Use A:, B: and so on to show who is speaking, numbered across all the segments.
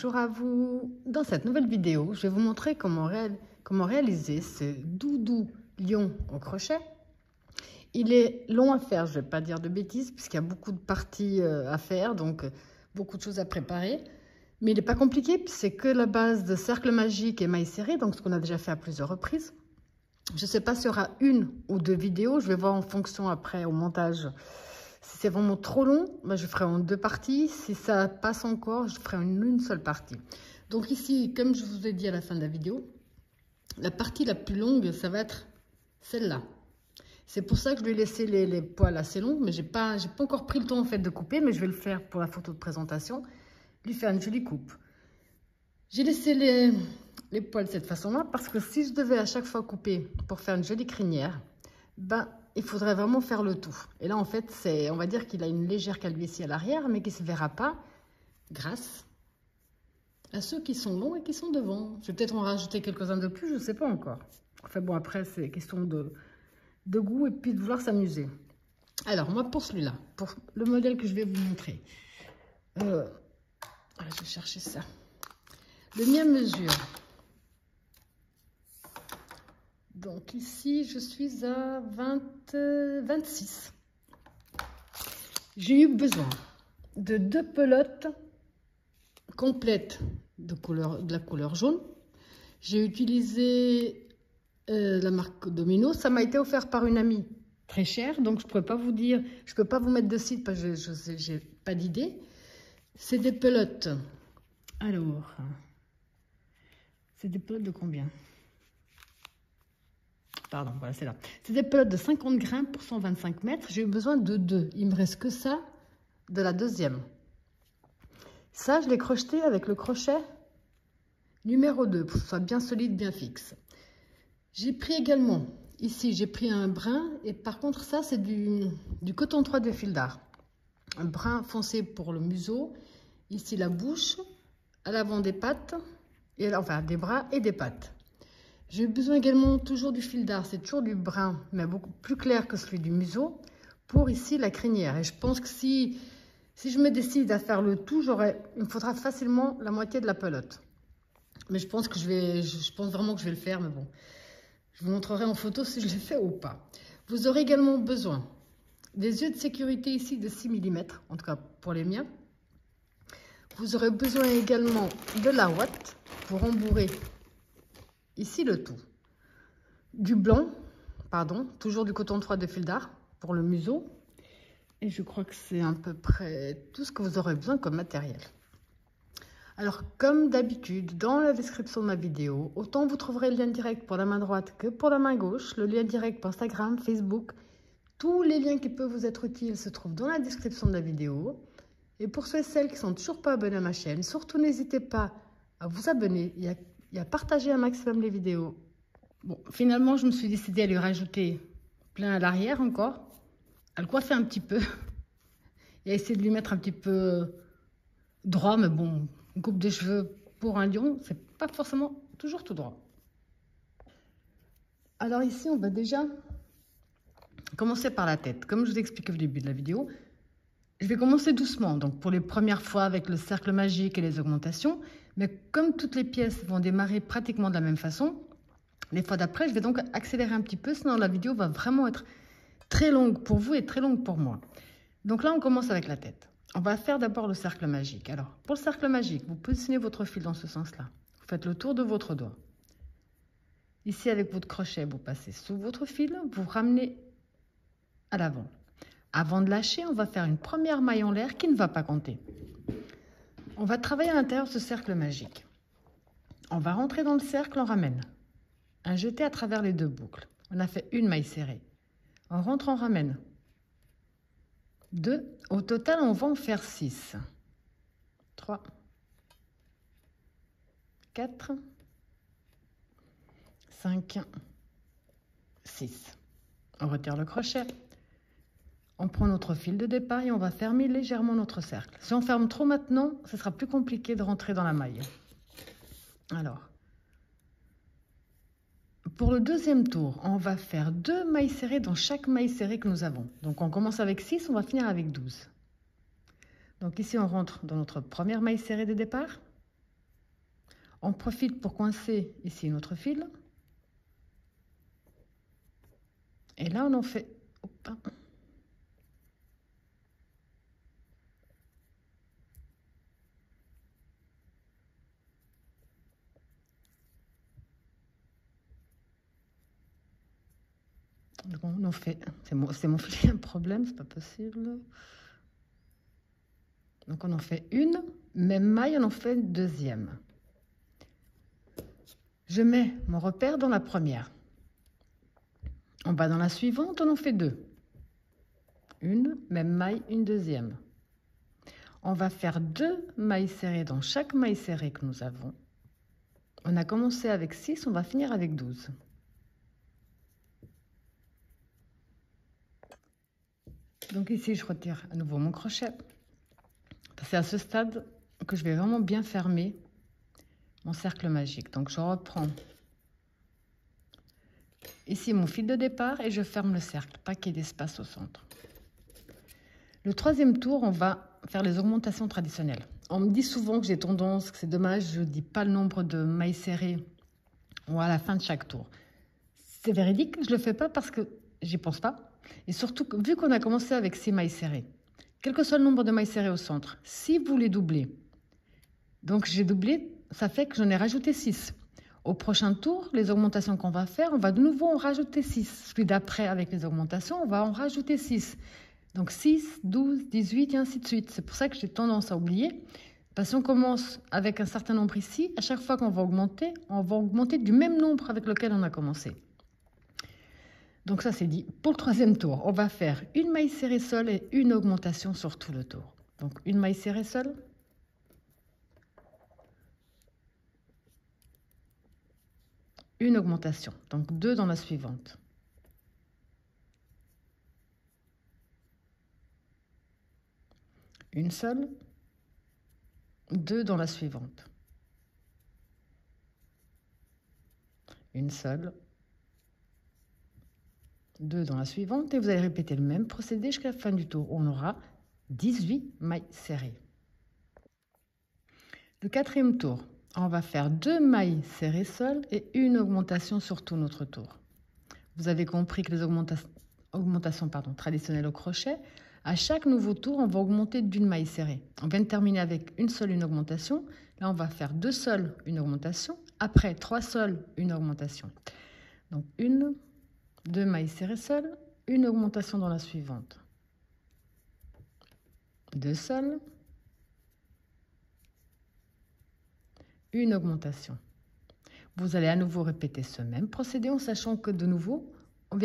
A: Bonjour à vous. Dans cette nouvelle vidéo, je vais vous montrer comment réaliser ce doudou lion au crochet. Il est long à faire, je ne vais pas dire de bêtises, puisqu'il y a beaucoup de parties à faire, donc beaucoup de choses à préparer. Mais il n'est pas compliqué, c'est que la base de cercle magique et mailles serrées, donc ce qu'on a déjà fait à plusieurs reprises. Je ne sais pas s'il y aura une ou deux vidéos, je vais voir en fonction après au montage. Si c'est vraiment trop long, ben je ferai en deux parties. Si ça passe encore, je ferai une seule partie. Donc ici, comme je vous ai dit à la fin de la vidéo, la partie la plus longue, ça va être celle-là. C'est pour ça que je lui ai laissé les poils assez longs, mais j'ai pas encore pris le temps en fait de couper, mais je vais le faire pour la photo de présentation, lui faire une jolie coupe. J'ai laissé les poils de cette façon-là parce que si je devais à chaque fois couper pour faire une jolie crinière, ben il faudrait vraiment faire le tout. Et là, en fait, on va dire qu'il a une légère calvitie à l'arrière, mais qui ne se verra pas grâce à ceux qui sont longs et qui sont devant. Je vais peut-être en rajouter quelques-uns de plus, je ne sais pas encore. Enfin bon, après, c'est question de goût et puis de vouloir s'amuser. Alors, moi, pour celui-là, pour le modèle que je vais vous montrer, je vais chercher ça. Le mien mesure. Donc ici, je suis à 26. J'ai eu besoin de 2 pelotes complètes de la couleur jaune. J'ai utilisé la marque Domino. Ça m'a été offert par une amie très chère, donc je ne pourrais pas vous dire, je ne peux pas vous mettre de site parce que je n'ai pas d'idée. C'est des pelotes. Alors, c'est des pelotes de combien ? Pardon, voilà, c'est là. C'est des pelotes de 50 grains pour 125 mètres. J'ai eu besoin de 2. Il me reste que ça de la deuxième. Ça, je l'ai crocheté avec le crochet numéro 2 pour que ce soit bien solide, bien fixe. J'ai pris également, ici, j'ai pris un brun. Et par contre, ça, c'est du coton 3 de fil d'art. Un brun foncé pour le museau. Ici, la bouche. À l'avant des pattes. Enfin, des bras et des pattes. J'ai eu besoin également toujours du fil d'art, c'est toujours du brun, mais beaucoup plus clair que celui du museau, pour ici la crinière. Et je pense que si je me décide à faire le tout, il me faudra facilement la moitié de la pelote. Mais je pense vraiment que je vais le faire, mais bon, je vous montrerai en photo si je l'ai fait ou pas. Vous aurez également besoin des yeux de sécurité ici de 6 mm, en tout cas pour les miens. Vous aurez besoin également de la ouate pour embourrer ici le tout. Du blanc, pardon, toujours du coton 3 de fil d'art pour le museau. Et je crois que c'est à peu près tout ce que vous aurez besoin comme matériel. Alors, comme d'habitude, dans la description de ma vidéo, autant vous trouverez le lien direct pour la main droite que pour la main gauche, le lien direct pour Instagram, Facebook. Tous les liens qui peuvent vous être utiles se trouvent dans la description de la vidéo. Et pour ceux et celles qui ne sont toujours pas abonnés à ma chaîne, surtout n'hésitez pas à vous abonner et à partager un maximum les vidéos. Bon, finalement, je me suis décidée à lui rajouter plein à l'arrière encore, à le coiffer un petit peu et à essayer de lui mettre un petit peu droit, mais bon, une coupe de cheveux pour un lion, c'est pas forcément toujours tout droit. Alors ici, on va déjà commencer par la tête. Comme je vous ai expliqué au début de la vidéo, je vais commencer doucement, donc pour les premières fois avec le cercle magique et les augmentations, mais comme toutes les pièces vont démarrer pratiquement de la même façon, les fois d'après, je vais donc accélérer un petit peu, sinon la vidéo va vraiment être très longue pour vous et très longue pour moi. Donc là, on commence avec la tête. On va faire d'abord le cercle magique. Alors, pour le cercle magique, vous positionnez votre fil dans ce sens-là. Vous faites le tour de votre doigt. Ici, avec votre crochet, vous passez sous votre fil, vous ramenez à l'avant. Avant de lâcher, on va faire une première maille en l'air qui ne va pas compter. On va travailler à l'intérieur de ce cercle magique. On va rentrer dans le cercle, on ramène. Un jeté à travers les 2 boucles. On a fait une maille serrée. On rentre, on ramène. 2. Au total, on va en faire 6. 3. 4. 5. 6. On retire le crochet. On prend notre fil de départ et on va fermer légèrement notre cercle. Si on ferme trop maintenant, ce sera plus compliqué de rentrer dans la maille. Alors, pour le deuxième tour, on va faire 2 mailles serrées dans chaque maille serrée que nous avons. Donc, on commence avec 6, on va finir avec 12. Donc ici, on rentre dans notre première maille serrée de départ. On profite pour coincer ici notre fil. Et là, on en fait... Hop. Donc on en fait... C'est mon fil, un problème, c'est pas possible. Donc on en fait une, même maille, on en fait une deuxième. Je mets mon repère dans la première. On va dans la suivante, on en fait deux. Une, même maille, une deuxième. On va faire 2 mailles serrées dans chaque maille serrée que nous avons. On a commencé avec 6, on va finir avec 12. Donc ici, je retire à nouveau mon crochet. C'est à ce stade que je vais vraiment bien fermer mon cercle magique. Donc je reprends ici mon fil de départ et je ferme le cercle, pas qu'il y ait d'espace au centre. Le troisième tour, on va faire les augmentations traditionnelles. On me dit souvent que j'ai tendance, que c'est dommage, je ne dis pas le nombre de mailles serrées ou à la fin de chaque tour. C'est véridique, je ne le fais pas parce que j'y pense pas. Et surtout, vu qu'on a commencé avec 6 mailles serrées, quel que soit le nombre de mailles serrées au centre, si vous les doublez, donc j'ai doublé, ça fait que j'en ai rajouté 6. Au prochain tour, les augmentations qu'on va faire, on va de nouveau en rajouter 6. Celui d'après, avec les augmentations, on va en rajouter 6. Donc 6, 12, 18 et ainsi de suite. C'est pour ça que j'ai tendance à oublier. Parce qu'on commence avec un certain nombre ici, à chaque fois qu'on va augmenter du même nombre avec lequel on a commencé. Donc ça c'est dit. Pour le troisième tour, on va faire une maille serrée seule et une augmentation sur tout le tour. Donc une maille serrée seule. Une augmentation, donc 2 dans la suivante. Une seule, 2 dans la suivante. Une seule, 2 dans la suivante, et vous allez répéter le même procédé jusqu'à la fin du tour. On aura 18 mailles serrées. Le quatrième tour, on va faire 2 mailles serrées seules et une augmentation sur tout notre tour. Vous avez compris que les augmentations traditionnelles au crochet, à chaque nouveau tour, on va augmenter d'une maille serrée. On vient de terminer avec une seule, une augmentation. Là, on va faire 2 seules, une augmentation. Après, 3 seules, une augmentation. Donc, 1, 2 mailles serrées seules, une augmentation dans la suivante. 2 seules, une augmentation. Vous allez à nouveau répéter ce même procédé en sachant que de nouveau, on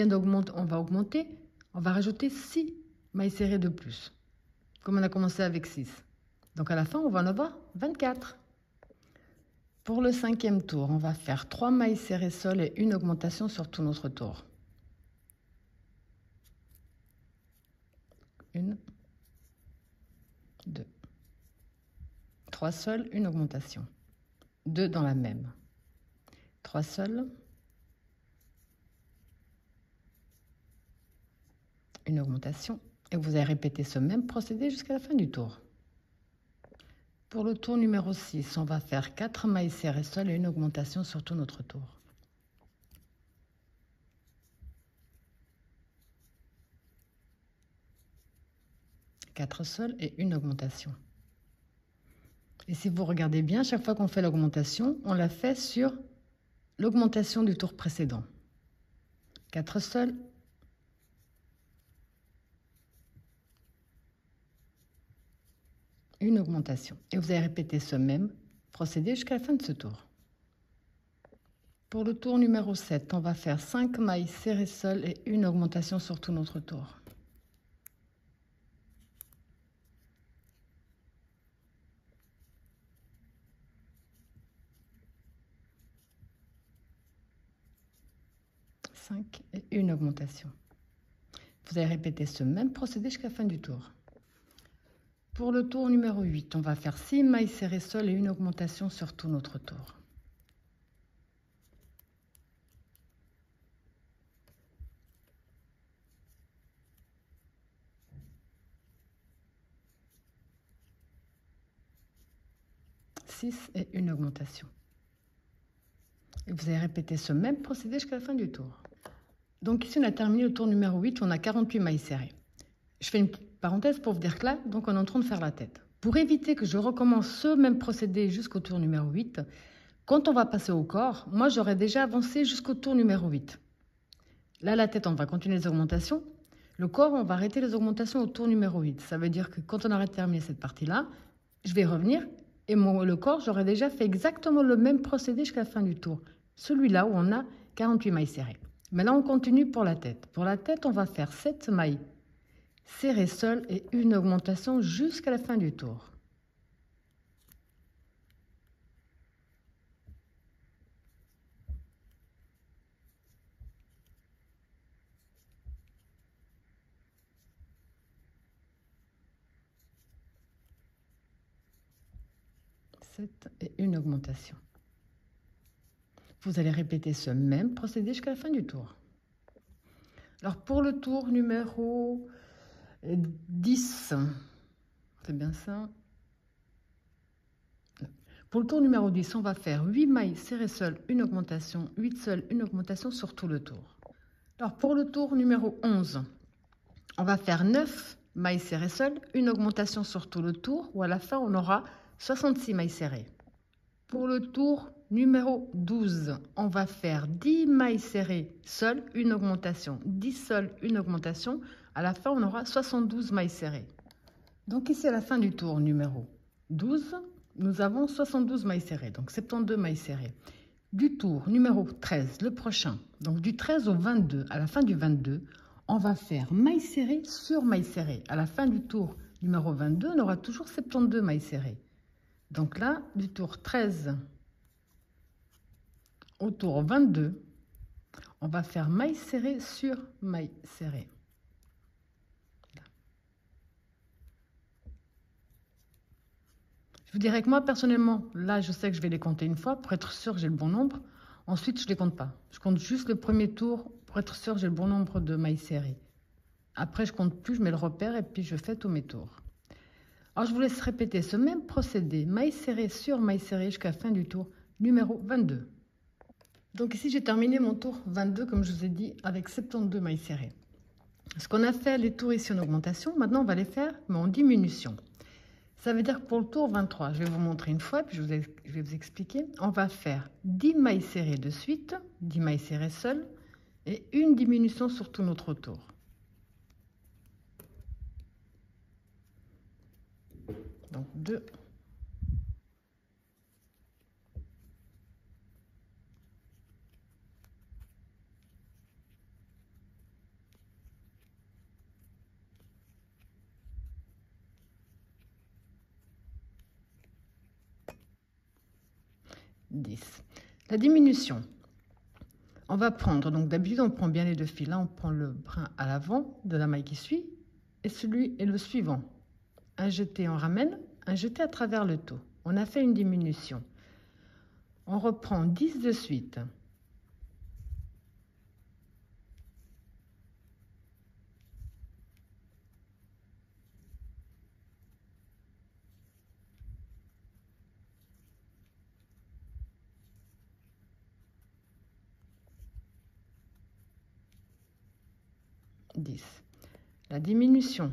A: va rajouter 6 mailles serrées de plus, comme on a commencé avec 6. Donc à la fin, on va en avoir 24. Pour le cinquième tour, on va faire 3 mailles serrées seules et une augmentation sur tout notre tour. 1, 2, 3 seules, une augmentation. 2 dans la même. 3 seules, une augmentation. Et vous allez répéter ce même procédé jusqu'à la fin du tour. Pour le tour numéro 6, on va faire 4 mailles serrées seules et une augmentation sur tout notre tour. 4 seules et une augmentation. Et si vous regardez bien, chaque fois qu'on fait l'augmentation, on la fait sur l'augmentation du tour précédent. 4 seules, une augmentation. Et vous allez répéter ce même procédé jusqu'à la fin de ce tour. Pour le tour numéro 7, on va faire 5 mailles serrées seules et une augmentation sur tout notre tour. Et une augmentation. Vous allez répéter ce même procédé jusqu'à la fin du tour. Pour le tour numéro 8, on va faire 6 mailles serrées seules et une augmentation sur tout notre tour. Et une augmentation. Et vous allez répéter ce même procédé jusqu'à la fin du tour. Donc ici, on a terminé le tour numéro 8, on a 48 mailles serrées. Je fais une petite parenthèse pour vous dire que là, donc on est en train de faire la tête. Pour éviter que je recommence ce même procédé jusqu'au tour numéro 8, quand on va passer au corps, moi j'aurais déjà avancé jusqu'au tour numéro 8. Là, la tête, on va continuer les augmentations. Le corps, on va arrêter les augmentations au tour numéro 8. Ça veut dire que quand on aurait terminé cette partie-là, je vais revenir et le corps, j'aurais déjà fait exactement le même procédé jusqu'à la fin du tour. Celui-là où on a 48 mailles serrées. Mais là, on continue pour la tête. Pour la tête, on va faire 7 mailles serrées seules et une augmentation jusqu'à la fin du tour. Et une augmentation. Vous allez répéter ce même procédé jusqu'à la fin du tour. Alors pour le tour numéro 10, c'est bien ça. Pour le tour numéro 10, on va faire 8 mailles serrées seules, une augmentation, 8 seules, une augmentation sur tout le tour. Alors pour le tour numéro 11, on va faire 9 mailles serrées seules, une augmentation sur tout le tour, où à la fin on aura 66 mailles serrées. Pour le tour numéro 12, on va faire 10 mailles serrées seules, une augmentation. 10 seules, une augmentation. À la fin, on aura 72 mailles serrées. Donc ici, à la fin du tour numéro 12, nous avons 72 mailles serrées, donc 72 mailles serrées. Du tour numéro 13, le prochain, donc du 13 au 22, à la fin du 22, on va faire mailles serrées sur mailles serrées. À la fin du tour numéro 22, on aura toujours 72 mailles serrées. Donc là, du tour 13 au tour 22, on va faire maille serrée sur maille serrée. Je vous dirais que moi, personnellement, là, je sais que je vais les compter une fois pour être sûr que j'ai le bon nombre. Ensuite, je ne les compte pas. Je compte juste le premier tour pour être sûr que j'ai le bon nombre de mailles serrées. Après, je compte plus, je mets le repère et puis je fais tous mes tours. Alors, je vous laisse répéter ce même procédé, maille serrée sur maille serrée jusqu'à la fin du tour numéro 22. Donc ici, j'ai terminé mon tour 22, comme je vous ai dit, avec 72 mailles serrées. Ce qu'on a fait, les tours ici en augmentation, maintenant on va les faire, mais en diminution. Ça veut dire que pour le tour 23, je vais vous montrer une fois, puis je vais vous expliquer. On va faire 10 mailles serrées de suite, 10 mailles serrées seules, et une diminution sur tout notre tour. Donc 2. La diminution. On va prendre, donc d'habitude on prend bien les deux fils. Là on prend le brin à l'avant de la maille qui suit et celui et le suivant. Un jeté on ramène, un jeté à travers le tout. On a fait une diminution. On reprend 10 de suite. La diminution.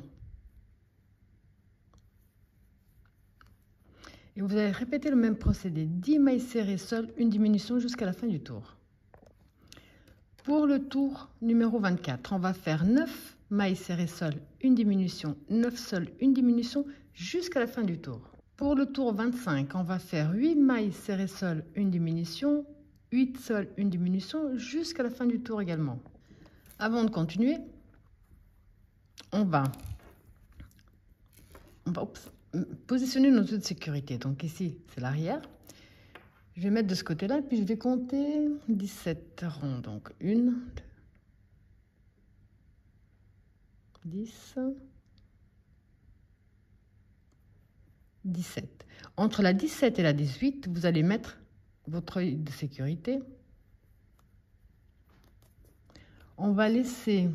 A: Et vous allez répéter le même procédé. 10 mailles serrées seules, une diminution jusqu'à la fin du tour. Pour le tour numéro 24, on va faire 9 mailles serrées seules, une diminution, 9 seules, une diminution jusqu'à la fin du tour. Pour le tour 25, on va faire 8 mailles serrées seules, une diminution, 8 seules, une diminution jusqu'à la fin du tour également. Avant de continuer, on va positionner nos œufs de sécurité. Donc ici, c'est l'arrière. Je vais mettre de ce côté-là, puis je vais compter 17 ronds. Donc 1, 2, 10, 17. Entre la 17 et la 18, vous allez mettre votre œil de sécurité. On va laisser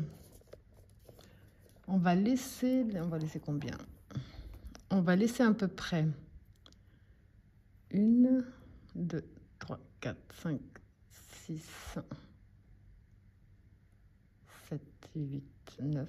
A: combien? On va laisser à peu près 1, 2, 3, 4, 5, 6, 7, 8, 9.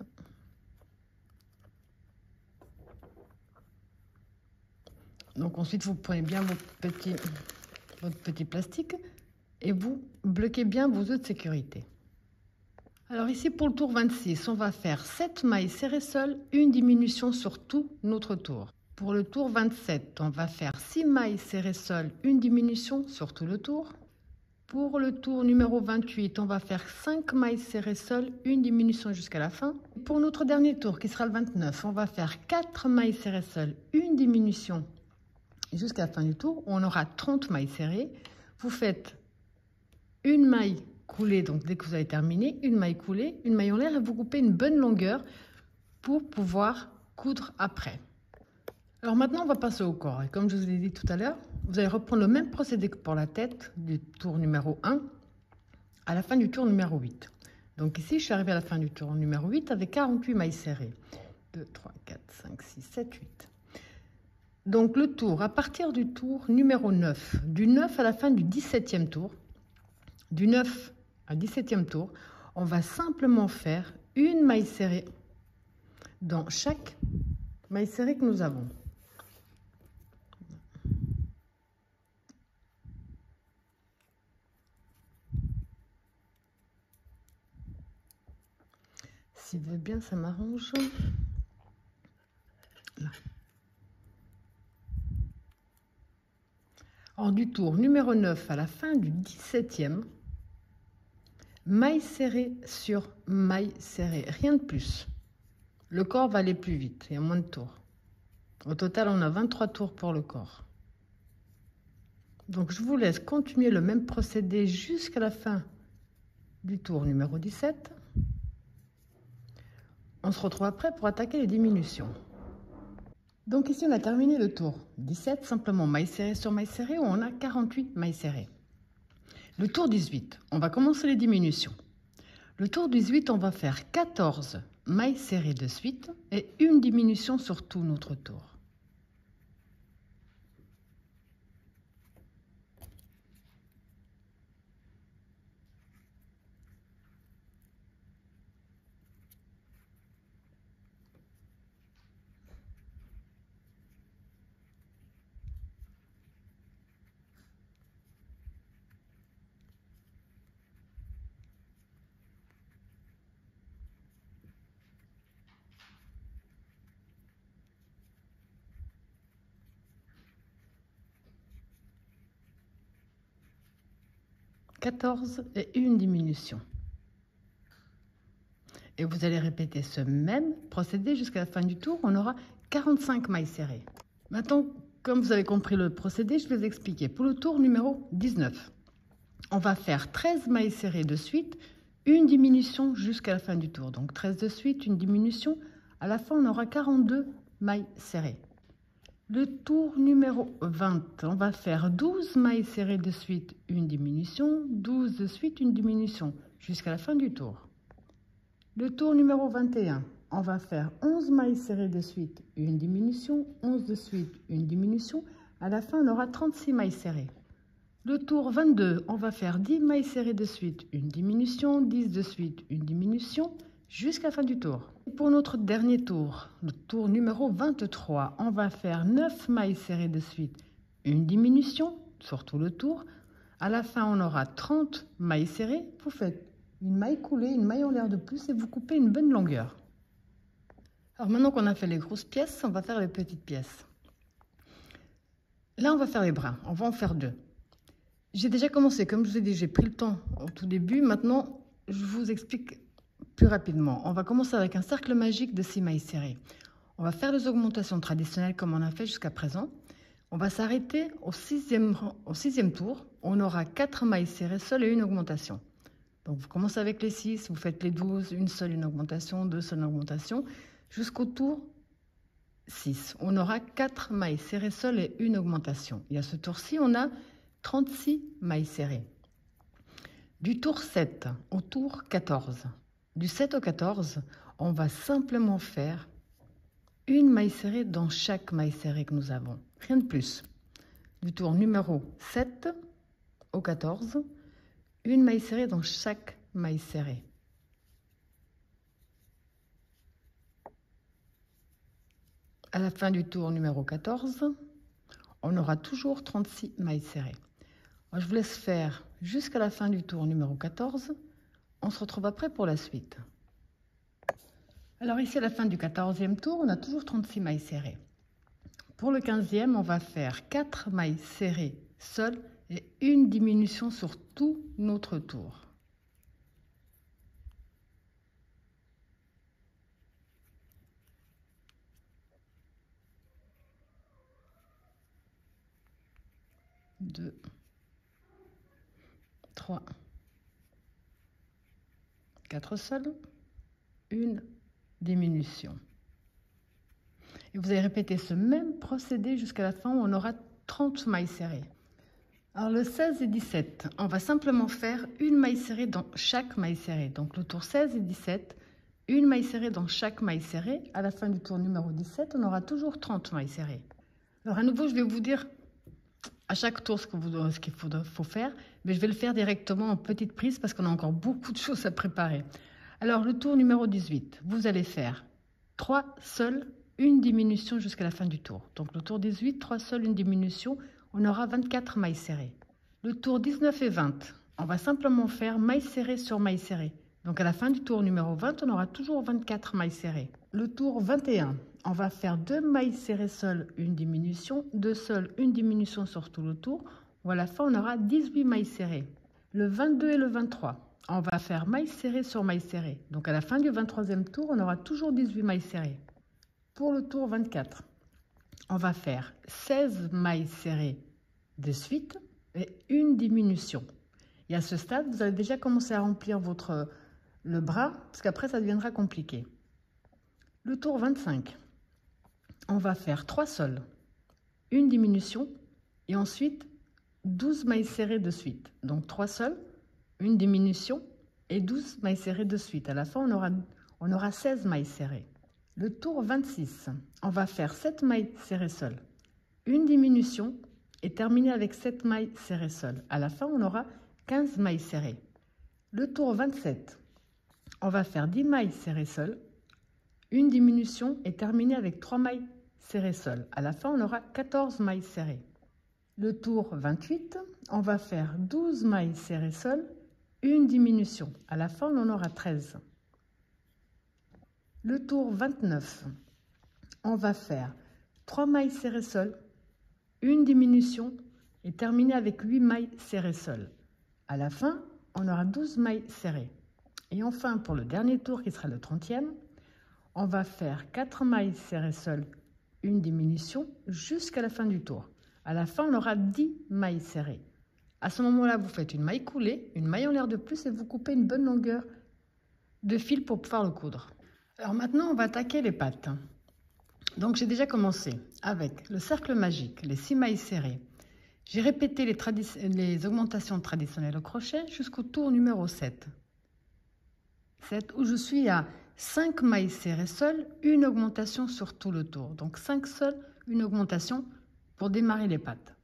A: Donc ensuite, vous prenez bien votre petit plastique et vous bloquez bien vos œufs de sécurité. Alors ici, pour le tour 26, on va faire 7 mailles serrées seules, une diminution sur tout notre tour. Pour le tour 27, on va faire 6 mailles serrées seules, une diminution sur tout le tour. Pour le tour numéro 28, on va faire 5 mailles serrées seules, une diminution jusqu'à la fin. Pour notre dernier tour, qui sera le 29, on va faire 4 mailles serrées seules, une diminution jusqu'à la fin du tour. On aura 30 mailles serrées. Vous faites une maille coulée, donc dès que vous avez terminé, une maille coulée, une maille en l'air, et vous coupez une bonne longueur pour pouvoir coudre après. Alors maintenant, on va passer au corps. Et comme je vous ai dit tout à l'heure, vous allez reprendre le même procédé que pour la tête du tour numéro 1 à la fin du tour numéro 8. Donc ici, je suis arrivée à la fin du tour numéro 8 avec 48 mailles serrées. 2, 3, 4, 5, 6, 7, 8. Donc le tour, à partir du tour numéro 9, du 9 à la fin du 17e tour, du 9 à 17e tour, on va simplement faire une maille serrée dans chaque maille serrée que nous avons. S'il veut bien, ça m'arrange. Là. Alors, du tour numéro 9 à la fin du 17e, maille serrée sur maille serrée, rien de plus. Le corps va aller plus vite, il y a moins de tours. Au total, on a 23 tours pour le corps. Donc, je vous laisse continuer le même procédé jusqu'à la fin du tour numéro 17. On se retrouve après pour attaquer les diminutions. Donc ici, on a terminé le tour 17, simplement maille serrée sur maille serrée, où on a 48 mailles serrées. Le tour 18, on va commencer les diminutions. Le tour 18, on va faire 14 mailles serrées de suite et une diminution sur tout notre tour. Et une diminution. Et vous allez répéter ce même procédé jusqu'à la fin du tour. On aura 45 mailles serrées. Maintenant, comme vous avez compris le procédé, je vais vous expliquer. Pour le tour numéro 19, on va faire 13 mailles serrées de suite, une diminution jusqu'à la fin du tour. Donc 13 de suite, une diminution. À la fin, on aura 42 mailles serrées. Le tour numéro 20, on va faire 12 mailles serrées de suite, une diminution, 12 de suite, une diminution, jusqu'à la fin du tour. Le tour numéro 21, on va faire 11 mailles serrées de suite, une diminution, 11 de suite, une diminution. À la fin, on aura 36 mailles serrées. Le tour 22, on va faire 10 mailles serrées de suite, une diminution, 10 de suite, une diminution, jusqu'à la fin du tour. Pour notre dernier tour, le tour numéro 23, on va faire 9 mailles serrées de suite, une diminution sur tout le tour. À la fin, on aura 30 mailles serrées. Vous faites une maille coulée, une maille en l'air de plus et vous coupez une bonne longueur. Alors maintenant qu'on a fait les grosses pièces, on va faire les petites pièces. Là, on va faire les brins. On va en faire 2. J'ai déjà commencé, comme je vous ai dit, j'ai pris le temps au tout début. Maintenant, je vous explique plus rapidement. On va commencer avec un cercle magique de 6 mailles serrées. On va faire les augmentations traditionnelles comme on a fait jusqu'à présent. On va s'arrêter au sixième tour. On aura 4 mailles serrées seules et une augmentation. Donc vous commencez avec les 6, vous faites les 12, une seule, une augmentation, 2 seules, une augmentation, jusqu'au tour 6. On aura 4 mailles serrées seules et une augmentation. Et à ce tour-ci, on a 36 mailles serrées. Du tour 7 au tour 14. Du 7 au 14, on va simplement faire une maille serrée dans chaque maille serrée que nous avons. Rien de plus. Du tour numéro 7 au 14, une maille serrée dans chaque maille serrée. À la fin du tour numéro 14, on aura toujours 36 mailles serrées. Alors, je vous laisse faire jusqu'à la fin du tour numéro 14. On se retrouve après pour la suite. Alors ici, à la fin du 14e tour, on a toujours 36 mailles serrées. Pour le 15e, on va faire 4 mailles serrées seules et une diminution sur tout notre tour. Deux, 3, 4 seules, une diminution. Et vous allez répéter ce même procédé jusqu'à la fin où on aura 30 mailles serrées. Alors le 16 et 17, on va simplement faire une maille serrée dans chaque maille serrée. Donc le tour 16 et 17, une maille serrée dans chaque maille serrée. À la fin du tour numéro 17, on aura toujours 30 mailles serrées. Alors à nouveau, je vais vous dire à chaque tour ce qu'il faut faire, mais je vais le faire directement en petite prise parce qu'on a encore beaucoup de choses à préparer. Alors le tour numéro 18, vous allez faire 3 seules, une diminution jusqu'à la fin du tour. Donc le tour 18, 3 seules, une diminution, on aura 24 mailles serrées. Le tour 19 et 20, on va simplement faire maille serrée sur maille serrée. Donc à la fin du tour numéro 20, on aura toujours 24 mailles serrées. Le tour 21, on va faire 2 mailles serrées seules, une diminution, 2 seules, une diminution sur tout le tour, où à la fin on aura 18 mailles serrées. Le 22 et le 23, on va faire maille serrée sur maille serrée. Donc à la fin du 23e tour, on aura toujours 18 mailles serrées. Pour le tour 24, on va faire 16 mailles serrées de suite et une diminution. Et à ce stade, vous allez déjà commencer à remplir le bras, parce qu'après ça deviendra compliqué. Le tour 25, on va faire 3 sols, une diminution et ensuite 12 mailles serrées de suite. Donc 3 sols, une diminution et 12 mailles serrées de suite. À la fin, on aura 16 mailles serrées. Le tour 26, on va faire 7 mailles serrées seules, une diminution et terminer avec 7 mailles serrées seules. À la fin, on aura 15 mailles serrées. Le tour 27, on va faire 10 mailles serrées seules, une diminution et terminer avec 3 mailles serrées seules. À la fin, on aura 14 mailles serrées. Le tour 28, on va faire 12 mailles serrées seules, une diminution. À la fin, on en aura 13. Le tour 29, on va faire 3 mailles serrées seules, une diminution et terminer avec 8 mailles serrées seules. À la fin, on aura 12 mailles serrées. Et enfin, pour le dernier tour qui sera le 30e, on va faire 4 mailles serrées seules, une diminution jusqu'à la fin du tour. À la fin, on aura 10 mailles serrées. À ce moment-là, vous faites une maille coulée, une maille en l'air de plus et vous coupez une bonne longueur de fil pour pouvoir le coudre. Alors maintenant, on va attaquer les pattes. Donc j'ai déjà commencé avec le cercle magique, les 6 mailles serrées. J'ai répété les augmentations traditionnelles au crochet jusqu'au tour numéro 7. 7 où je suis à 5 mailles serrées seules, une augmentation sur tout le tour. Donc 5 seules, une augmentation pour démarrer les pattes.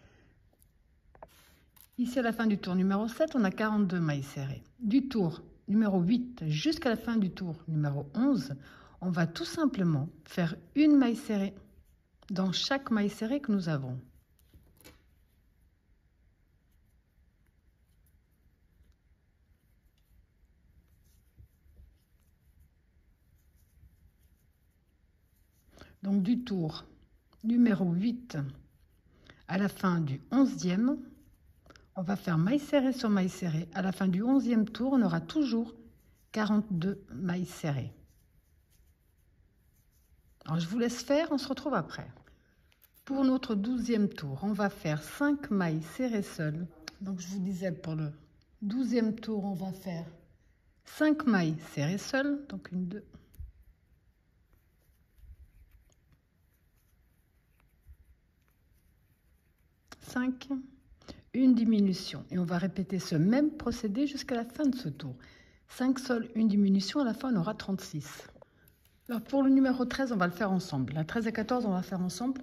A: Ici à la fin du tour numéro 7, on a 42 mailles serrées. Du tour numéro 8 jusqu'à la fin du tour numéro 11, on va tout simplement faire une maille serrée dans chaque maille serrée que nous avons. Donc du tour numéro 8 à la fin du 11e, on va faire maille serrée sur maille serrée. À la fin du 11e tour, on aura toujours 42 mailles serrées. Alors je vous laisse faire, on se retrouve après. Pour notre 12e tour, on va faire 5 mailles serrées seules. Donc je vous disais pour le 12e tour, on va faire 5 mailles serrées seules. Donc une, 2, 5, une diminution. Et on va répéter ce même procédé jusqu'à la fin de ce tour. 5 sols, une diminution, à la fin on aura 36. Alors pour le numéro 13, on va le faire ensemble. La 13 et 14, on va faire ensemble.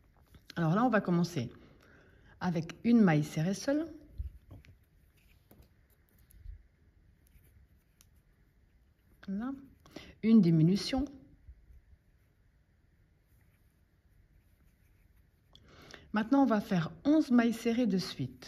A: Alors là, on va commencer avec une maille serrée seule, Là. Une diminution. Maintenant, on va faire 11 mailles serrées de suite.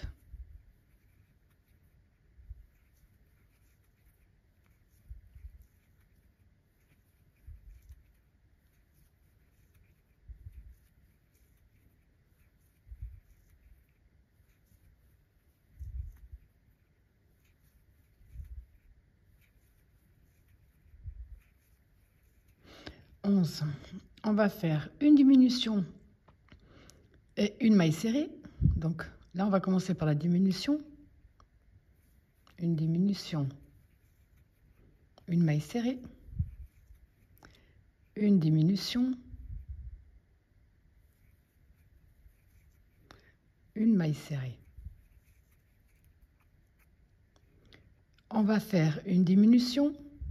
A: On va faire une diminution et une maille serrée. Donc là, on va commencer par la diminution. Une diminution, une maille serrée, une diminution, une maille serrée. On va faire une diminution,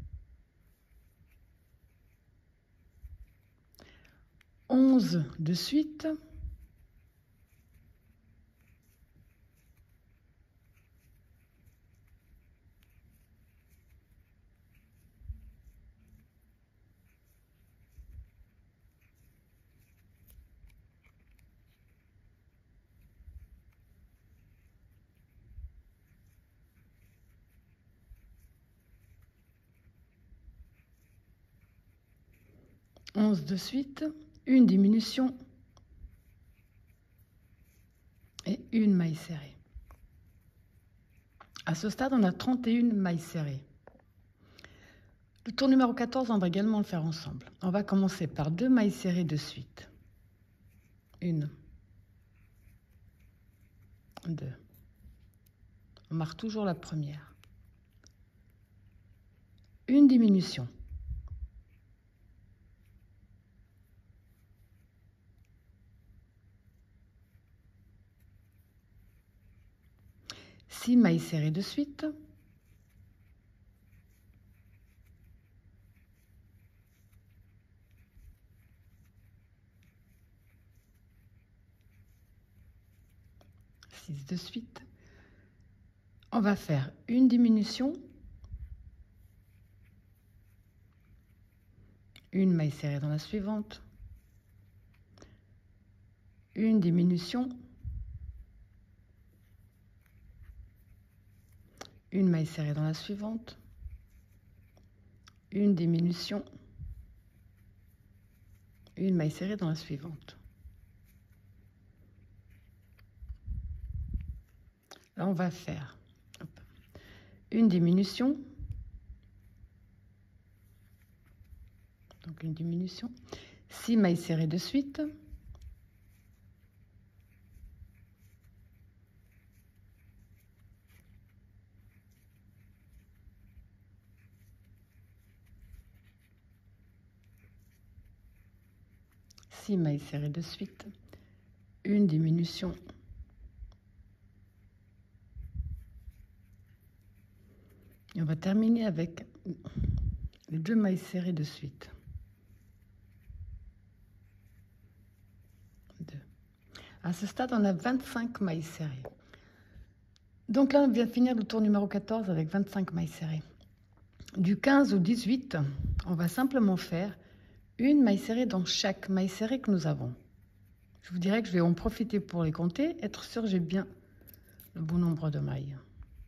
A: onze de suite, une diminution et une maille serrée. À ce stade, on a 31 mailles serrées. Le tour numéro 14, on va également le faire ensemble. On va commencer par 2 mailles serrées de suite. 1, 2. On marque toujours la première. Une diminution. Six mailles serrées de suite. De suite, on va faire une diminution, une maille serrée dans la suivante, une diminution, une maille serrée dans la suivante, une diminution, une maille serrée dans la suivante. Là, on va faire une diminution, donc une diminution, 6 mailles serrées de suite, six mailles serrées de suite, une diminution, et on va terminer avec les 2 mailles serrées de suite. 2. À ce stade, on a 25 mailles serrées. Donc là, on vient finir le tour numéro 14 avec 25 mailles serrées. Du 15 au 18, on va simplement faire une maille serrée dans chaque maille serrée que nous avons. Je vous dirais que je vais en profiter pour les compter, être sûr que j'ai bien le bon nombre de mailles.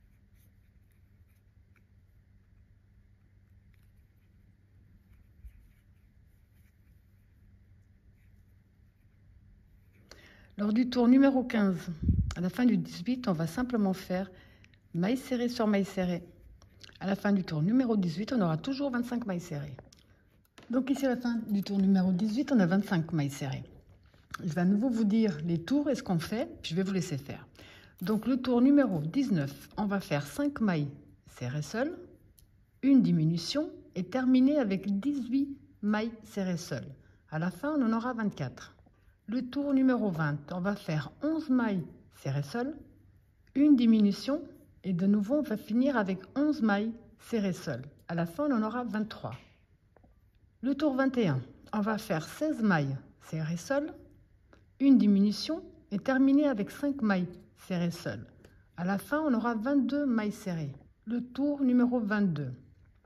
A: Lors du tour numéro 15, à la fin du 18, on va simplement faire maille serrée sur maille serrée. À la fin du tour numéro 18, on aura toujours 25 mailles serrées. Donc ici, à la fin du tour numéro 18, on a 25 mailles serrées. Je vais à nouveau vous dire les tours et ce qu'on fait, puis je vais vous laisser faire. Donc le tour numéro 19, on va faire 5 mailles serrées seules, une diminution et terminer avec 18 mailles serrées seules. À la fin, on en aura 24. Le tour numéro 20, on va faire 11 mailles serrées seules, une diminution et de nouveau on va finir avec 11 mailles serrées seules. À la fin, on en aura 23. Le tour 21, on va faire 16 mailles serrées seules, une diminution et terminer avec 5 mailles serrées seules. À la fin, on aura 22 mailles serrées. Le tour numéro 22,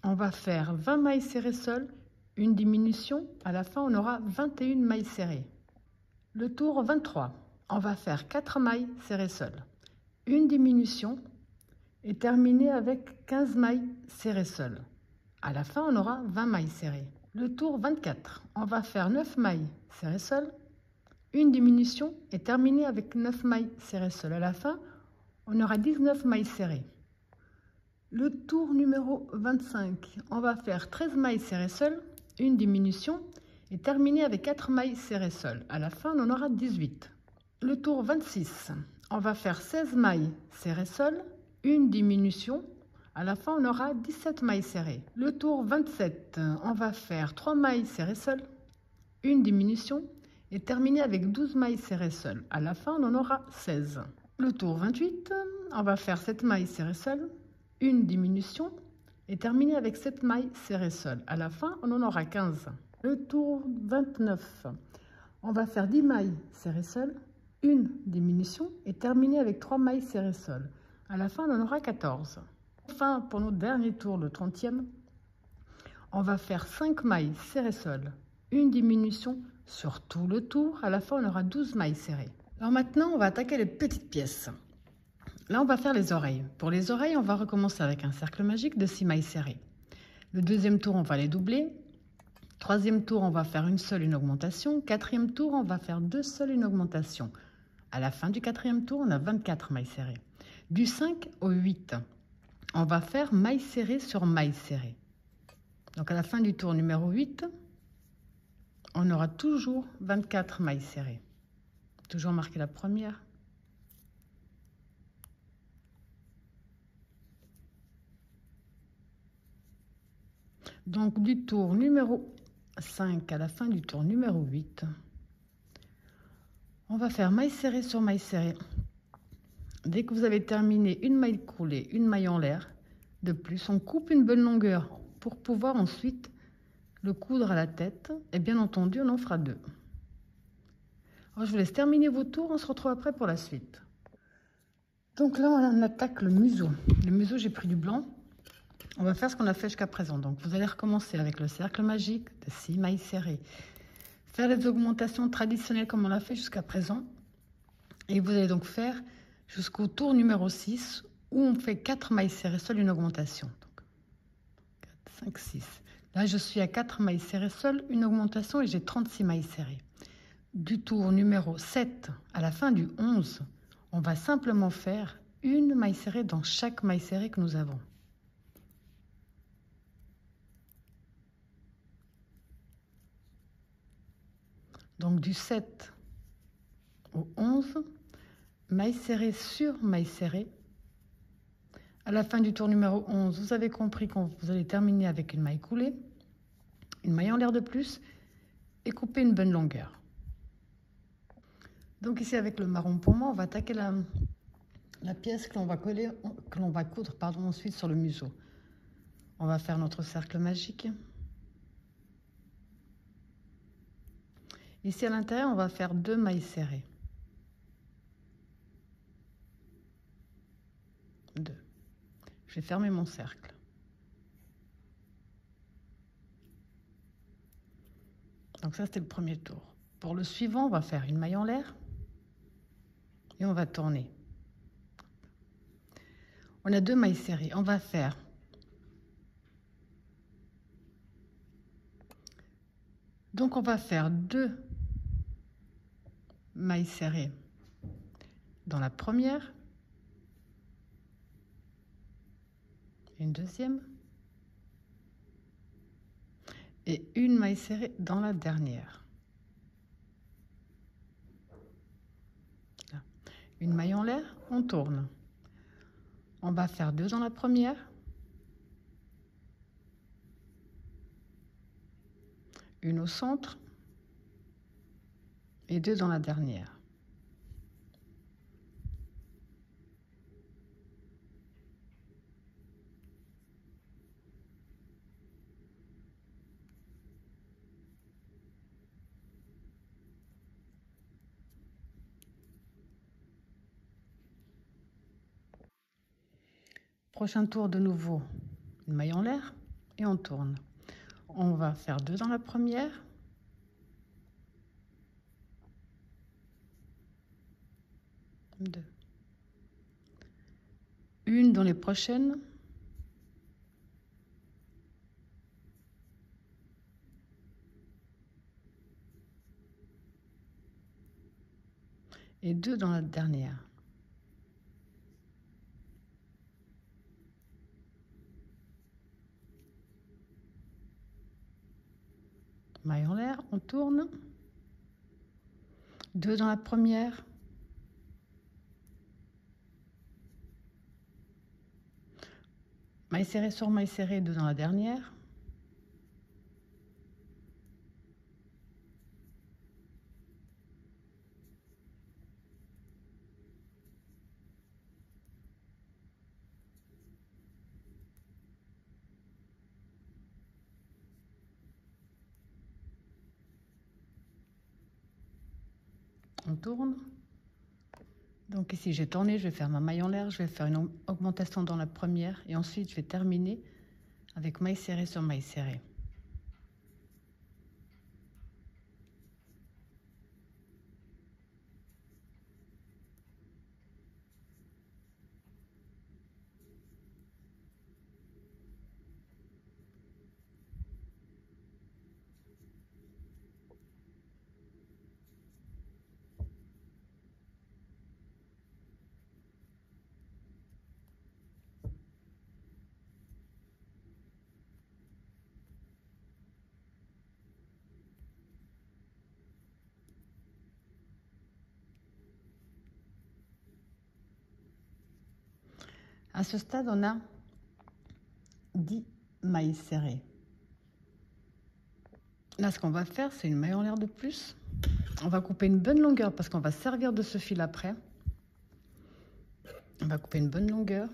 A: On va faire 20 mailles serrées seules, une diminution. À la fin, on aura 21 mailles serrées. Le tour 23, on va faire 4 mailles serrées seules, une diminution et terminer avec 15 mailles serrées seules. À la fin, on aura 20 mailles serrées. Le tour 24, on va faire 9 mailles serrées seules, une diminution et terminer avec 9 mailles serrées seules. À la fin, on aura 19 mailles serrées. Le tour numéro 25, on va faire 13 mailles serrées seules, une diminution et terminer avec 4 mailles serrées seules. À la fin, on en aura 18. Le tour 26, on va faire 16 mailles serrées seules, une diminution. À la fin, on aura 17 mailles serrées. Le tour 27, on va faire 3 mailles serrées seules, une diminution et terminer avec 12 mailles serrées seules. À la fin, on en aura 16. Le tour 28, on va faire 7 mailles serrées seules, une diminution et terminer avec 7 mailles serrées seules. À la fin, on en aura 15. Le tour 29, on va faire 10 mailles serrées seules, une diminution et terminer avec 3 mailles serrées seules. À la fin, on en aura 14. Enfin, pour notre dernier tour, le 30e, on va faire 5 mailles serrées seules, une diminution sur tout le tour. À la fin, on aura 12 mailles serrées. Alors maintenant, on va attaquer les petites pièces. Là, on va faire les oreilles. Pour les oreilles, on va recommencer avec un cercle magique de 6 mailles serrées. Le deuxième tour, on va les doubler. Troisième tour, on va faire une seule, une augmentation. Quatrième tour, on va faire 2 seules, une augmentation. À la fin du quatrième tour, on a 24 mailles serrées. Du 5 au 8, on va faire maille serrée sur maille serrée. Donc à la fin du tour numéro 8, on aura toujours 24 mailles serrées. Toujours marquer la première. Donc du tour numéro 5 à la fin du tour numéro 8, on va faire maille serrée sur maille serrée. Dès que vous avez terminé une maille coulée, une maille en l'air, de plus, on coupe une bonne longueur pour pouvoir ensuite le coudre à la tête. Et bien entendu, on en fera 2. Alors, je vous laisse terminer vos tours, on se retrouve après pour la suite. Donc là, on attaque le museau. Le museau, j'ai pris du blanc. On va faire ce qu'on a fait jusqu'à présent. Donc, vous allez recommencer avec le cercle magique de 6 mailles serrées. Faire les augmentations traditionnelles comme on l'a fait jusqu'à présent. Et vous allez donc faire jusqu'au tour numéro 6 où on fait 4 mailles serrées seules, une augmentation. Donc, 4, 5, 6. Là, je suis à 4 mailles serrées seules, une augmentation et j'ai 36 mailles serrées. Du tour numéro 7 à la fin du 11, on va simplement faire une maille serrée dans chaque maille serrée que nous avons. Donc du 7 au 11, maille serrée sur maille serrée. À la fin du tour numéro 11, vous avez compris que vous allez terminer avec une maille coulée, une maille en l'air de plus et couper une bonne longueur. Donc ici avec le marron pour moi, on va attaquer la pièce que l'on va coller, que l'on va coudre ensuite sur le museau. On va faire notre cercle magique. Ici à l'intérieur, on va faire 2 mailles serrées. 2. Je vais fermer mon cercle. Donc ça, c'était le premier tour. Pour le suivant, on va faire une maille en l'air et on va tourner. On a 2 mailles serrées. On va faire donc on va faire 2 mailles serrées dans la première, une deuxième et une maille serrée dans la dernière. Là. Une maille en l'air, on tourne. On va faire 2 dans la première, une au centre et 2 dans la dernière. Prochain tour de nouveau, une maille en l'air et on tourne. On va faire 2 dans la première. Deux. Une dans les prochaines. Et 2 dans la dernière. Maille en l'air, on tourne. 2 dans la première. Maille serrée sur maille serrée, 2 dans la dernière. On tourne. Donc ici j'ai tourné, je vais faire ma maille en l'air, je vais faire une augmentation dans la première et ensuite je vais terminer avec maille serrée sur maille serrée. À ce stade, on a 10 mailles serrées. Là, ce qu'on va faire, c'est une maille en l'air de plus. On va couper une bonne longueur parce qu'on va servir de ce fil après. On va couper une bonne longueur.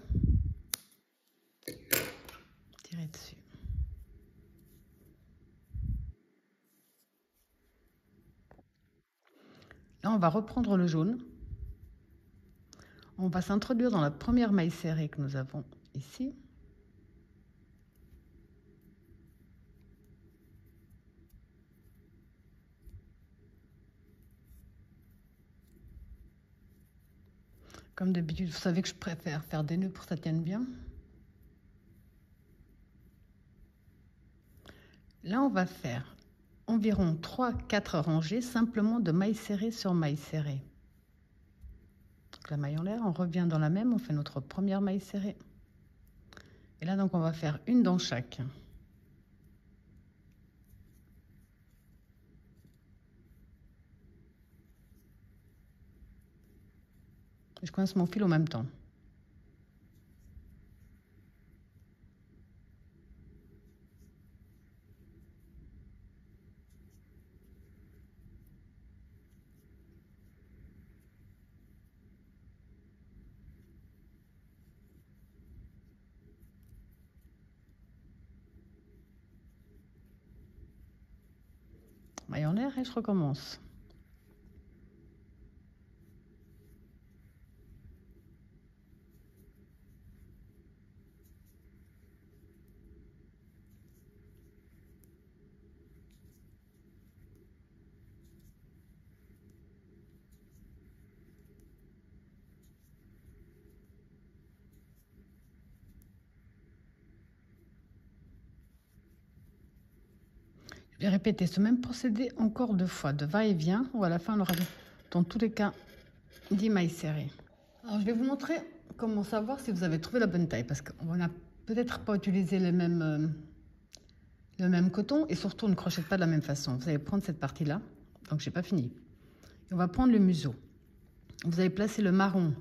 A: Tirer dessus. Là, on va reprendre le jaune. On va s'introduire dans la première maille serrée que nous avons ici. Comme d'habitude, vous savez que je préfère faire des nœuds pour que ça tienne bien. Là, on va faire environ 3-4 rangées simplement de maille serrée sur maille serrée. Donc la maille en l'air, on revient dans la même, on fait notre première maille serrée. Et là, donc, on va faire une dans chaque. Je coince mon fil au même temps. Maille en l'air et je recommence. Je vais répéter ce même procédé encore 2 fois, de va-et-vient, ou à la fin on aura dans tous les cas 10 mailles serrées. Alors je vais vous montrer comment savoir si vous avez trouvé la bonne taille, parce qu'on n'a peut-être pas utilisé le même coton, et surtout on ne crochette pas de la même façon. Vous allez prendre cette partie-là, donc j'ai pas fini. Et on va prendre le museau. Vous allez placer le marron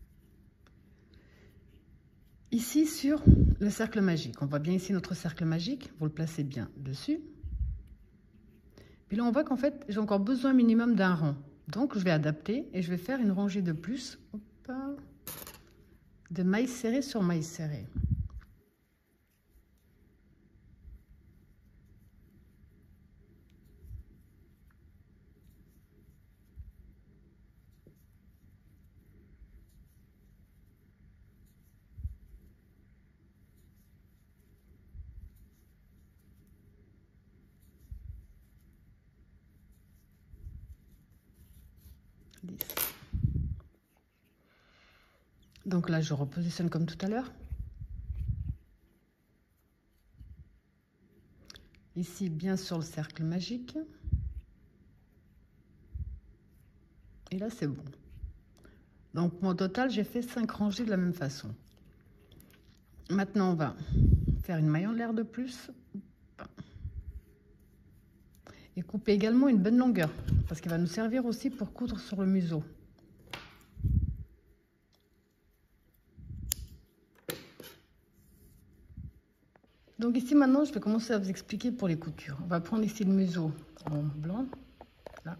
A: ici sur le cercle magique. On voit bien ici notre cercle magique, vous le placez bien dessus. Puis là, on voit qu'en fait, j'ai encore besoin minimum d'un rang. Donc, je vais adapter et je vais faire une rangée de plus de mailles serrées sur mailles serrées. 10. Donc là, je repositionne comme tout à l'heure. Ici, bien sur le cercle magique. Et là, c'est bon. Donc, mon total, j'ai fait 5 rangées de la même façon. Maintenant, on va faire une maille en l'air de plus. Et couper également une bonne longueur, parce qu'elle va nous servir aussi pour coudre sur le museau. Donc ici, maintenant, je vais commencer à vous expliquer pour les coutures. On va prendre ici le museau en blanc. Là.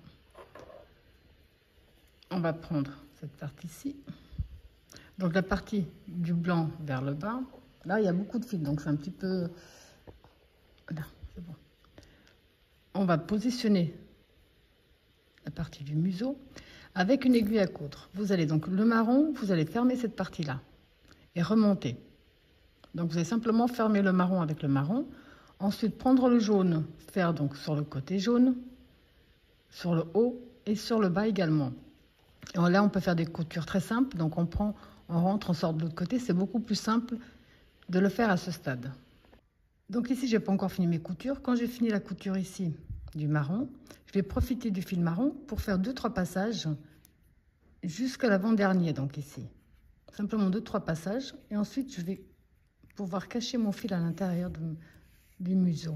A: On va prendre cette partie-ci. Donc la partie du blanc vers le bas. Là, il y a beaucoup de fils, donc c'est un petit peu... Là, c'est bon. On va positionner la partie du museau avec une aiguille à coudre. Vous allez donc le marron, vous allez fermer cette partie-là et remonter. Donc vous allez simplement fermer le marron avec le marron. Ensuite, prendre le jaune, faire donc sur le côté jaune, sur le haut et sur le bas également. Et là, on peut faire des coutures très simples. Donc on rentre, on sort de l'autre côté. C'est beaucoup plus simple de le faire à ce stade. Donc ici, je n'ai pas encore fini mes coutures. Quand j'ai fini la couture ici du marron, je vais profiter du fil marron pour faire 2-3 passages jusqu'à l'avant-dernier. Donc ici, simplement 2-3 passages. Et ensuite, je vais pouvoir cacher mon fil à l'intérieur du museau.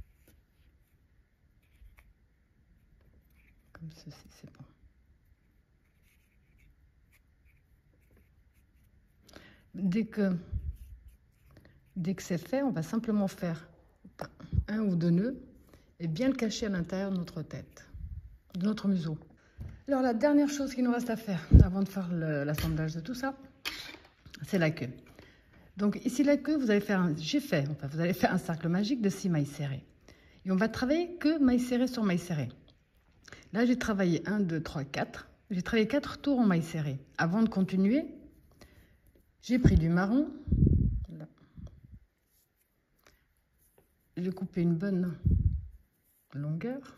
A: Comme ceci, c'est bon. Dès que c'est fait, on va simplement faire un ou 2 nœuds et bien le cacher à l'intérieur de notre tête, de notre museau. Alors la dernière chose qu'il nous reste à faire avant de faire l'assemblage de tout ça, c'est la queue. Donc ici la queue, vous allez faire vous allez faire un cercle magique de 6 mailles serrées. Et on va travailler que mailles serrées sur mailles serrées. Là j'ai travaillé 1, 2, 3, 4. J'ai travaillé 4 tours en mailles serrées. Avant de continuer, j'ai pris du marron. Là. J'ai coupé une bonne longueur.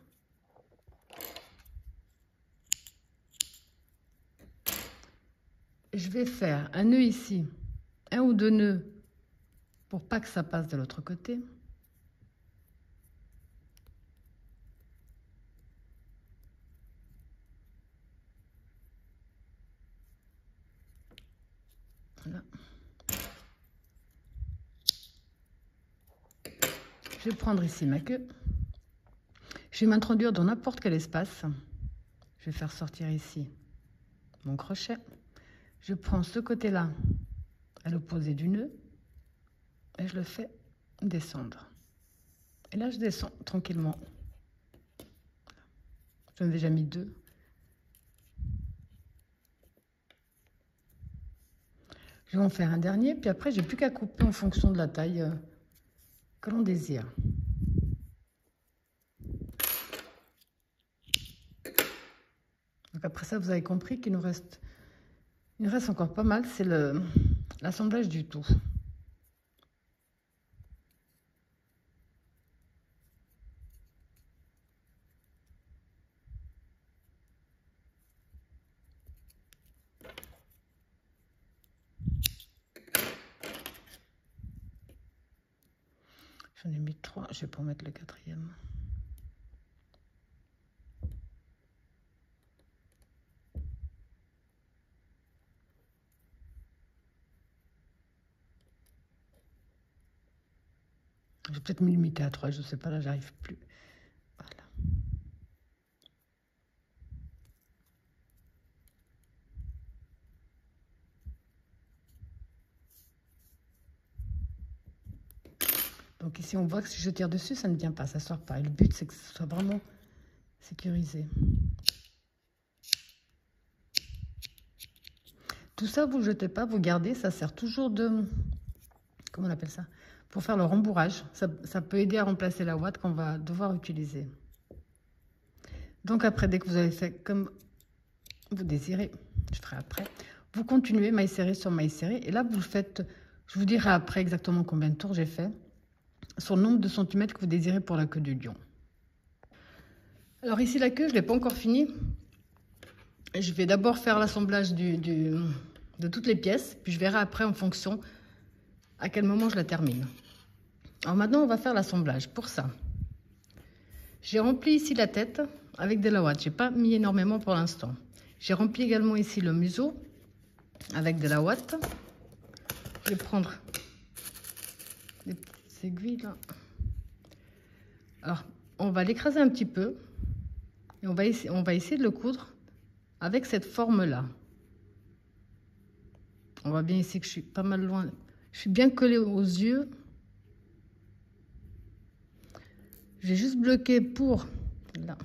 A: Je vais faire un nœud ici, 1 ou 2 nœuds pour pas que ça passe de l'autre côté. Voilà. Je vais prendre ici ma queue. Je vais m'introduire dans n'importe quel espace. Je vais faire sortir ici mon crochet. Je prends ce côté-là à l'opposé du nœud et je le fais descendre. Et là, je descends tranquillement. J'en ai déjà mis 2. Je vais en faire un dernier, puis après, j'ai plus qu'à couper en fonction de la taille que l'on désire. Donc après ça, vous avez compris qu'il nous reste encore pas mal, c'est l'assemblage du tout. J'en ai mis 3, je vais pas en mettre le 4e. Je vais peut-être me limiter à 3, je sais pas, là j'arrive plus. Voilà. Donc ici on voit que si je tire dessus, ça ne vient pas, ça sort pas. Et le but c'est que ce soit vraiment sécurisé. Tout ça, vous ne le jetez pas, vous gardez, ça sert toujours de... Comment on appelle ça? Pour faire le rembourrage. Ça peut aider à remplacer la ouate qu'on va devoir utiliser. Donc après, dès que vous avez fait comme vous désirez, je ferai après, vous continuez maille serrée sur maille serrée. Et là, vous le faites, je vous dirai après exactement combien de tours j'ai fait, sur le nombre de centimètres que vous désirez pour la queue du lion. Alors ici, la queue, je ne l'ai pas encore finie. Je vais d'abord faire l'assemblage de toutes les pièces, puis je verrai après en fonction à quel moment je la termine. Alors maintenant, on va faire l'assemblage. Pour ça, j'ai rempli ici la tête avec de la ouate. Je n'ai pas mis énormément pour l'instant. J'ai rempli également ici le museau avec de la ouate. Je vais prendre des petites aiguilles là. Alors, on va l'écraser un petit peu et on va essayer de le coudre avec cette forme-là. On voit bien ici que je suis pas mal loin. Je suis bien collée aux yeux. J'ai juste bloqué pour là.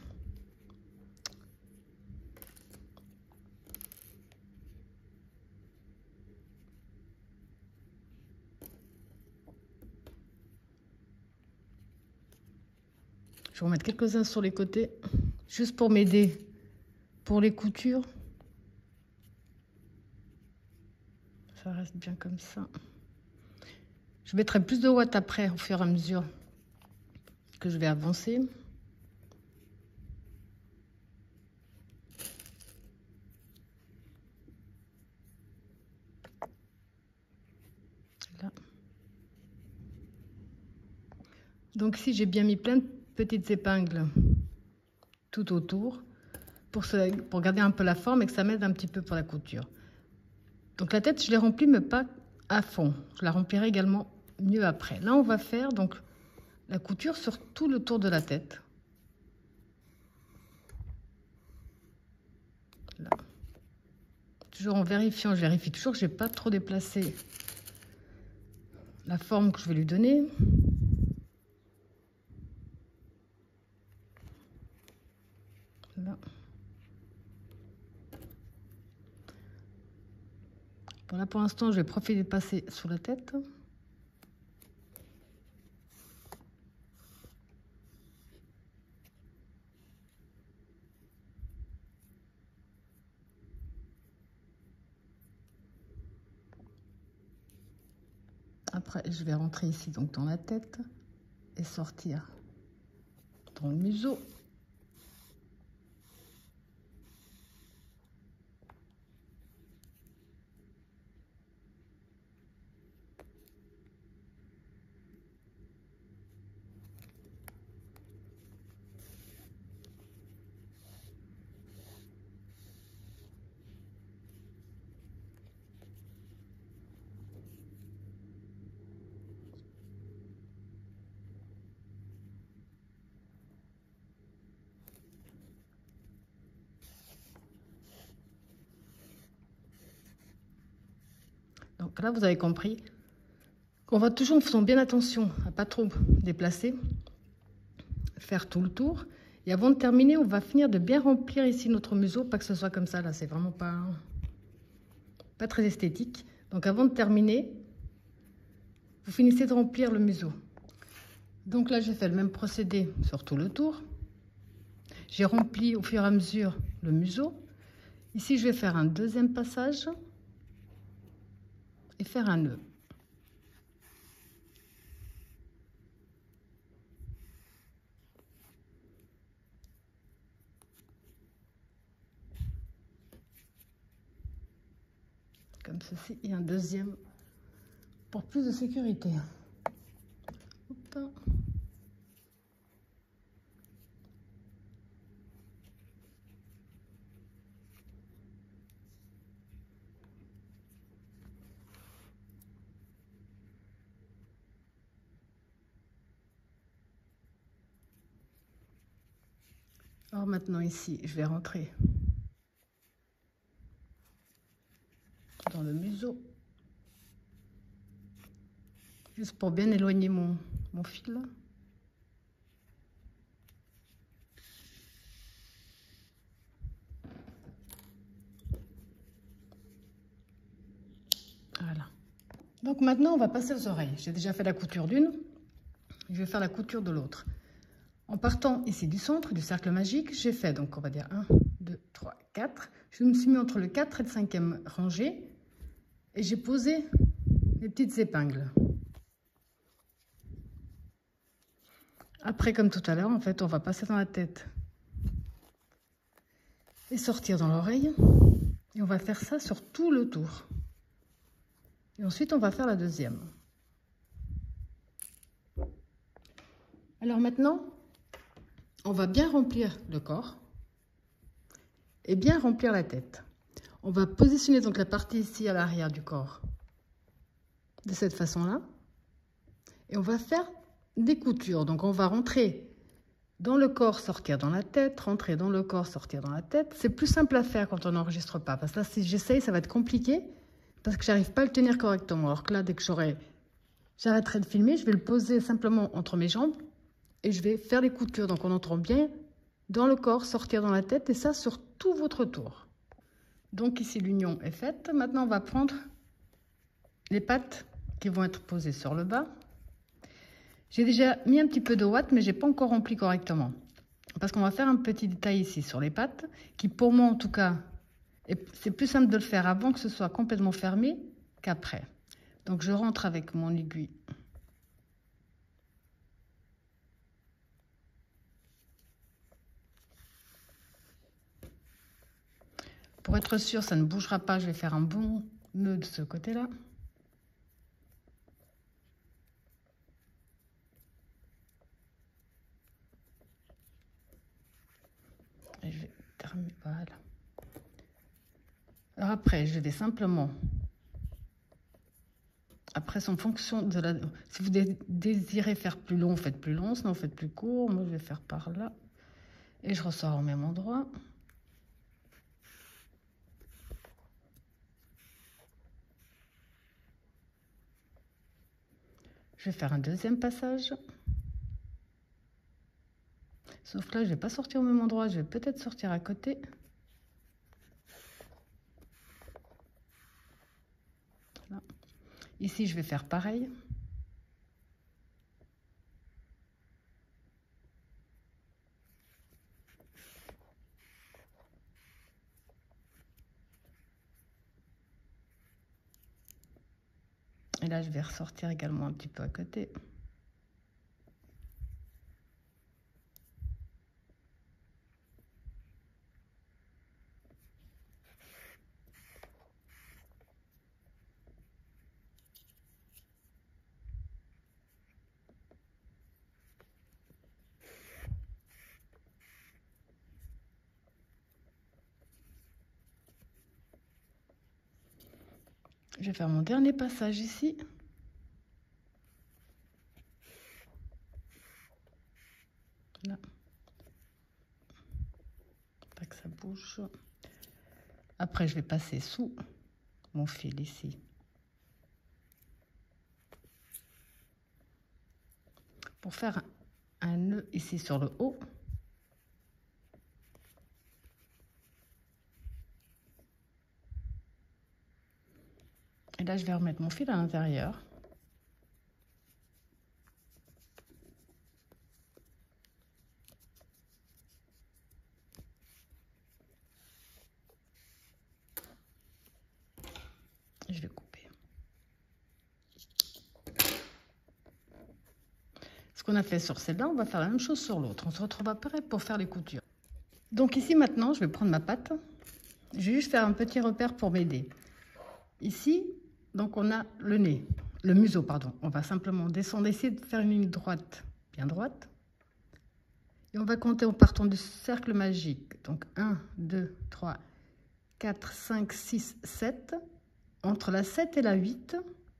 A: Je vais en mettre quelques-uns sur les côtés, juste pour m'aider pour les coutures. Ça reste bien comme ça. Je mettrai plus de ouate après, au fur et à mesure que je vais avancer. Là. Donc ici, j'ai bien mis plein de petites épingles tout autour pour garder un peu la forme et que ça m'aide un petit peu pour la couture. Donc la tête, je l'ai remplie, mais pas à fond. Je la remplirai également mieux après. Là, on va faire donc la couture sur tout le tour de la tête. Là. Toujours en vérifiant, je vérifie toujours que je n'ai pas trop déplacé la forme que je vais lui donner. Là. Bon, là, pour l'instant, je vais profiter de passer sur la tête. Après, je vais rentrer ici donc dans la tête et sortir dans le museau. Donc là, vous avez compris qu'on va toujours, en faisant bien attention à pas trop déplacer, faire tout le tour. Et avant de terminer, on va finir de bien remplir ici notre museau, pas que ce soit comme ça, là, c'est vraiment pas très esthétique. Donc avant de terminer, vous finissez de remplir le museau. Donc là, j'ai fait le même procédé sur tout le tour. J'ai rempli au fur et à mesure le museau. Ici, je vais faire un deuxième passage et faire un nœud. Comme ceci, et un deuxième pour plus de sécurité. Hop. Alors maintenant ici, je vais rentrer dans le museau, juste pour bien éloigner mon fil. Voilà. Donc maintenant, on va passer aux oreilles. J'ai déjà fait la couture d'une, je vais faire la couture de l'autre. En partant ici du centre, du cercle magique, j'ai fait, donc on va dire 1, 2, 3, 4. Je me suis mis entre le 4 et le 5e rangée et j'ai posé les petites épingles. Après, comme tout à l'heure, en fait, on va passer dans la tête et sortir dans l'oreille. Et on va faire ça sur tout le tour. Et ensuite, on va faire la deuxième. Alors maintenant, on va bien remplir le corps et bien remplir la tête. On va positionner donc la partie ici à l'arrière du corps de cette façon-là. Et on va faire des coutures. Donc on va rentrer dans le corps, sortir dans la tête, rentrer dans le corps, sortir dans la tête. C'est plus simple à faire quand on n'enregistre pas. Parce que là, si j'essaye, ça va être compliqué parce que j'arrive pas à le tenir correctement. Alors que là, dès que j'arrêterai de filmer, je vais le poser simplement entre mes jambes et je vais faire les coutures. Donc on entend bien dans le corps, sortir dans la tête et ça sur tout votre tour. Donc ici, l'union est faite. Maintenant, on va prendre les pattes qui vont être posées sur le bas. J'ai déjà mis un petit peu de ouate, mais j'ai pas encore rempli correctement. Parce qu'on va faire un petit détail ici sur les pattes, qui pour moi en tout cas, c'est plus simple de le faire avant que ce soit complètement fermé qu'après. Donc je rentre avec mon aiguille. Pour être sûr, ça ne bougera pas, je vais faire un bon nœud de ce côté-là. Et je vais terminer, voilà. Alors après, je vais simplement, après c'est en fonction de la, si vous désirez faire plus long, faites plus long, sinon faites plus court. Moi je vais faire par là et je ressors au même endroit. Je vais faire un deuxième passage. Sauf que là, je ne vais pas sortir au même endroit, je vais peut-être sortir à côté. Là. Ici, je vais faire pareil. Et là, je vais ressortir également un petit peu à côté. Je vais faire mon dernier passage ici. Là. Pas que ça bouge. Après, je vais passer sous mon fil ici. Pour faire un nœud ici sur le haut. Et là, je vais remettre mon fil à l'intérieur. Et je vais couper. Ce qu'on a fait sur celle-là, on va faire la même chose sur l'autre. On se retrouve après pour faire les coutures. Donc ici, maintenant, je vais prendre ma patte. Je vais juste faire un petit repère pour m'aider. Ici, donc on a le nez, le museau, pardon. On va simplement descendre, essayer de faire une ligne droite, bien droite. Et on va compter en partant du cercle magique. Donc 1, 2, 3, 4, 5, 6, 7. Entre la 7 et la 8,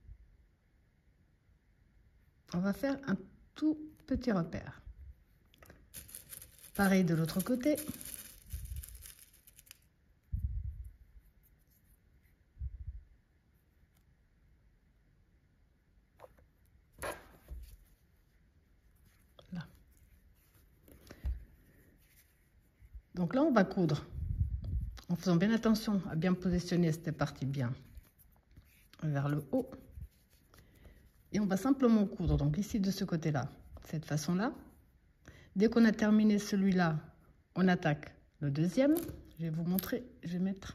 A: on va faire un tout petit repère. Pareil de l'autre côté. Là. Donc là, on va coudre en faisant bien attention à bien positionner cette partie bien vers le haut. Et on va simplement coudre, donc ici de ce côté-là, de cette façon-là. Dès qu'on a terminé celui-là, on attaque le deuxième. Je vais vous montrer, je vais mettre...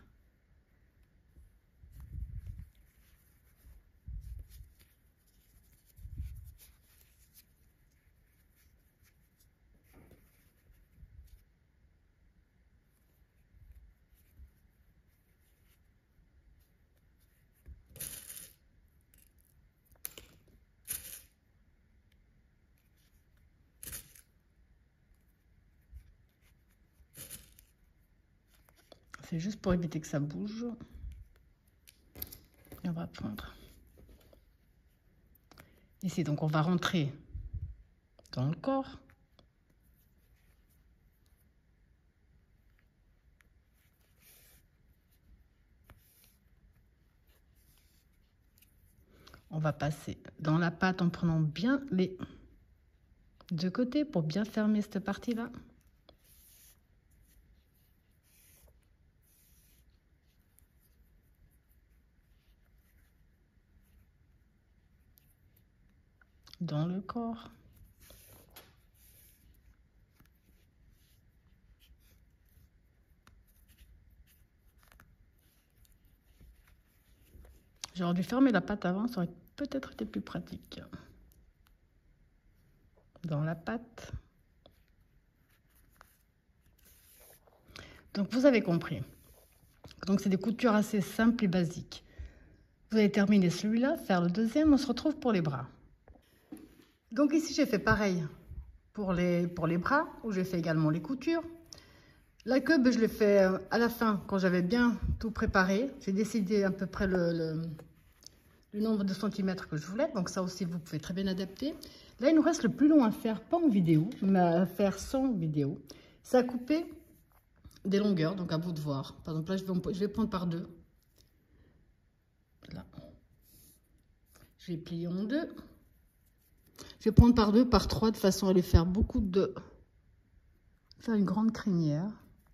A: C'est juste pour éviter que ça bouge. Et on va prendre ici. Donc, on va rentrer dans le corps. On va passer dans la pâte en prenant bien les deux côtés pour bien fermer cette partie-là. Dans le corps. J'aurais dû fermer la pâte avant, ça aurait peut-être été plus pratique. Dans la pâte. Donc vous avez compris. Donc c'est des coutures assez simples et basiques. Vous avez terminé celui-là, faire le deuxième, on se retrouve pour les bras. Donc ici j'ai fait pareil pour les bras, où j'ai fait également les coutures. La queue, je l'ai fait à la fin, quand j'avais bien tout préparé. J'ai décidé à peu près le nombre de centimètres que je voulais. Donc ça aussi, vous pouvez très bien adapter. Là, il nous reste le plus long à faire, pas en vidéo, mais à faire sans vidéo. C'est à couper des longueurs, donc à vous de voir. Par exemple, là, je vais prendre par deux. Là. Je vais plier en deux. Je vais prendre par deux, par trois, de façon à aller faire beaucoup de... faire une grande crinière.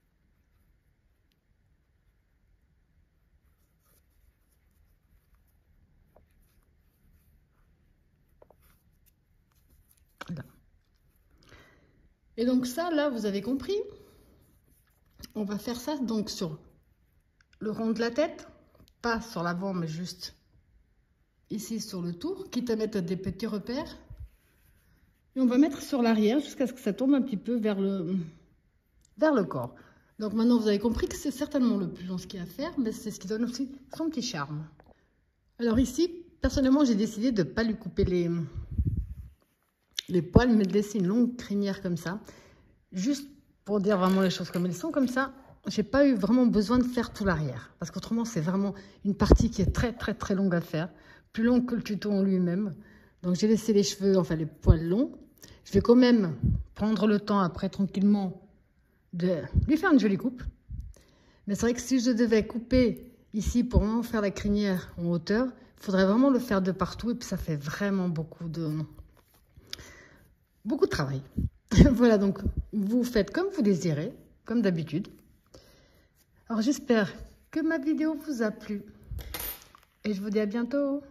A: Là. Et donc ça, là, vous avez compris. On va faire ça donc sur le rond de la tête, pas sur l'avant, mais juste ici sur le tour, quitte à mettre des petits repères. Et on va mettre sur l'arrière jusqu'à ce que ça tombe un petit peu vers le corps. Donc maintenant, vous avez compris que c'est certainement le plus long ce qu'il y a à faire, mais c'est ce qui donne aussi son petit charme. Alors ici, personnellement, j'ai décidé de ne pas lui couper les poils, mais de laisser une longue crinière comme ça. Juste pour dire vraiment les choses comme elles sont, comme ça, j'ai pas eu vraiment besoin de faire tout l'arrière. Parce qu'autrement, c'est vraiment une partie qui est très, très, très longue à faire. Plus longue que le tuto en lui-même. Donc, j'ai laissé les cheveux, enfin les poils longs. Je vais quand même prendre le temps après, tranquillement, de lui faire une jolie coupe. Mais c'est vrai que si je devais couper ici pour vraiment faire la crinière en hauteur, il faudrait vraiment le faire de partout. Et puis, ça fait vraiment beaucoup de travail. Voilà, donc, vous faites comme vous désirez, comme d'habitude. Alors, j'espère que ma vidéo vous a plu. Et je vous dis à bientôt.